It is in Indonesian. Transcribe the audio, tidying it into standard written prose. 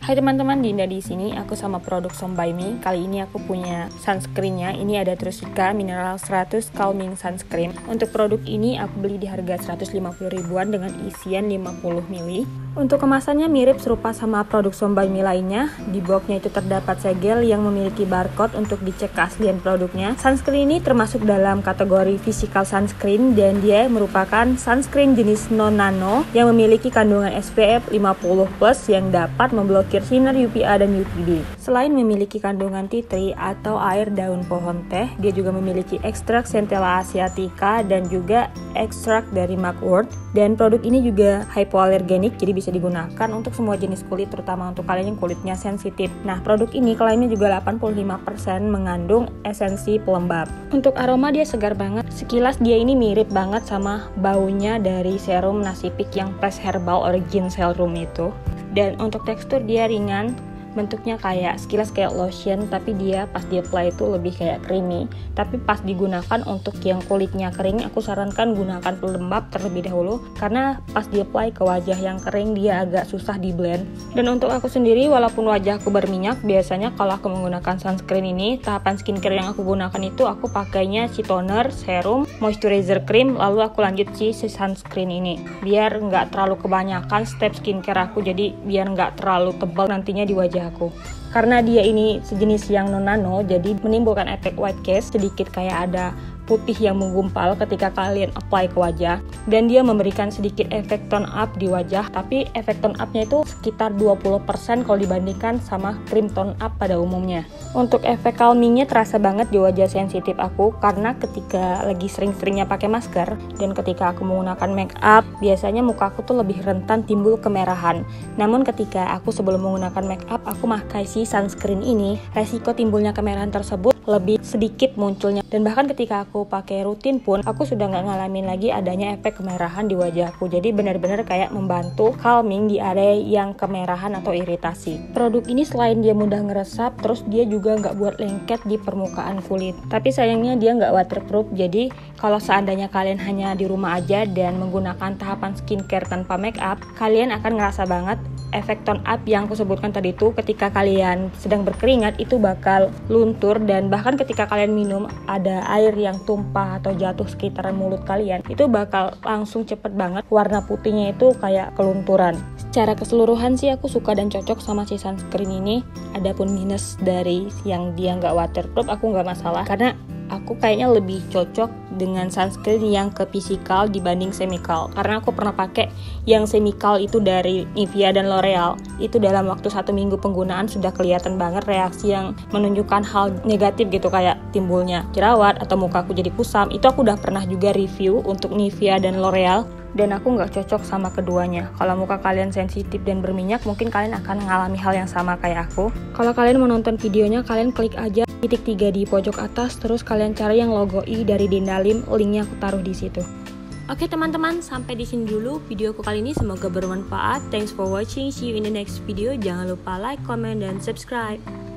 Hai teman-teman, Dinda di sini. Aku sama produk Som by Me. Kali ini aku punya sunscreennya. Ini ada Trusika Mineral 100 Calming Sunscreen. Untuk produk ini aku beli di harga 150 ribuan dengan isian 50 ml. Untuk kemasannya mirip serupa sama produk Som by Me lainnya. Di boxnya itu terdapat segel yang memiliki barcode untuk dicek keaslian produknya. Sunscreen ini termasuk dalam kategori physical sunscreen dan dia merupakan sunscreen jenis non-nano yang memiliki kandungan SPF 50+ yang dapat memblokir sinar UVA dan UVB. Selain memiliki kandungan tea tree atau air daun pohon teh, dia juga memiliki ekstrak Centella asiatica dan juga ekstrak dari mugwort. Dan produk ini juga hypoallergenic, jadi bisa digunakan untuk semua jenis kulit, terutama untuk kalian yang kulitnya sensitif. Nah, produk ini klaimnya juga 85% mengandung esensi pelembab. Untuk aroma dia segar banget. Sekilas dia ini mirip banget sama baunya dari serum Nasipik yang Fresh Herbal Origin Serum itu. Dan untuk tekstur dia ringan, bentuknya sekilas kayak lotion, tapi dia pas di apply itu lebih kayak creamy. Tapi pas digunakan untuk yang kulitnya kering, aku sarankan gunakan pelembab terlebih dahulu, karena pas di apply ke wajah yang kering dia agak susah di blend. Dan untuk aku sendiri, walaupun wajahku berminyak, biasanya kalau aku menggunakan sunscreen ini, tahapan skincare yang aku gunakan itu aku pakainya si toner, serum, moisturizer cream, lalu aku lanjut si sunscreen ini, biar nggak terlalu kebanyakan step skincare aku, jadi biar nggak terlalu tebal nantinya di wajah aku. Karena dia ini sejenis yang non nano, jadi menimbulkan efek white cast, sedikit kayak ada putih yang menggumpal ketika kalian apply ke wajah, dan dia memberikan sedikit efek tone up di wajah, tapi efek tone upnya itu sekitar 20% kalau dibandingkan sama cream tone up pada umumnya. Untuk efek calmingnya terasa banget di wajah sensitif aku, karena ketika lagi sering-seringnya pakai masker dan ketika aku menggunakan make up, biasanya muka aku tuh lebih rentan timbul kemerahan. Namun ketika aku sebelum menggunakan make up, aku pakai si sunscreen ini, resiko timbulnya kemerahan tersebut lebih sedikit munculnya. Dan bahkan ketika aku pakai rutin pun, aku sudah nggak ngalamin lagi adanya efek kemerahan di wajahku. Jadi benar-benar kayak membantu calming di area yang kemerahan atau iritasi. Produk ini selain dia mudah ngeresap, terus dia juga nggak buat lengket di permukaan kulit. Tapi sayangnya dia nggak waterproof, jadi kalau seandainya kalian hanya di rumah aja dan menggunakan tahapan skincare tanpa make up, kalian akan ngerasa banget efek tone up yang aku sebutkan tadi itu. Ketika kalian sedang berkeringat itu bakal luntur, dan bahkan ketika kalian minum ada air yang tumpah atau jatuh sekitaran mulut kalian, itu bakal langsung cepet banget warna putihnya itu kayak kelunturan. Secara keseluruhan sih aku suka dan cocok sama si sunscreen ini. Adapun minus dari yang dia nggak waterproof, aku nggak masalah, karena aku kayaknya lebih cocok dengan sunscreen yang ke physical dibanding chemical. Karena aku pernah pakai yang chemical itu dari Nivea dan L'Oreal. Itu dalam waktu 1 minggu penggunaan sudah kelihatan banget reaksi yang menunjukkan hal negatif gitu, kayak timbulnya jerawat atau mukaku jadi kusam. Itu aku udah pernah juga review untuk Nivea dan L'Oreal, dan aku nggak cocok sama keduanya. Kalau muka kalian sensitif dan berminyak, mungkin kalian akan mengalami hal yang sama kayak aku. Kalau kalian mau nonton videonya, kalian klik aja titik 3 di pojok atas, terus kalian cari yang logo I dari Dindalim, linknya aku taruh di situ. Oke teman-teman, sampai di sini dulu videoku kali ini, semoga bermanfaat. Thanks for watching, see you in the next video. Jangan lupa like, comment, dan subscribe.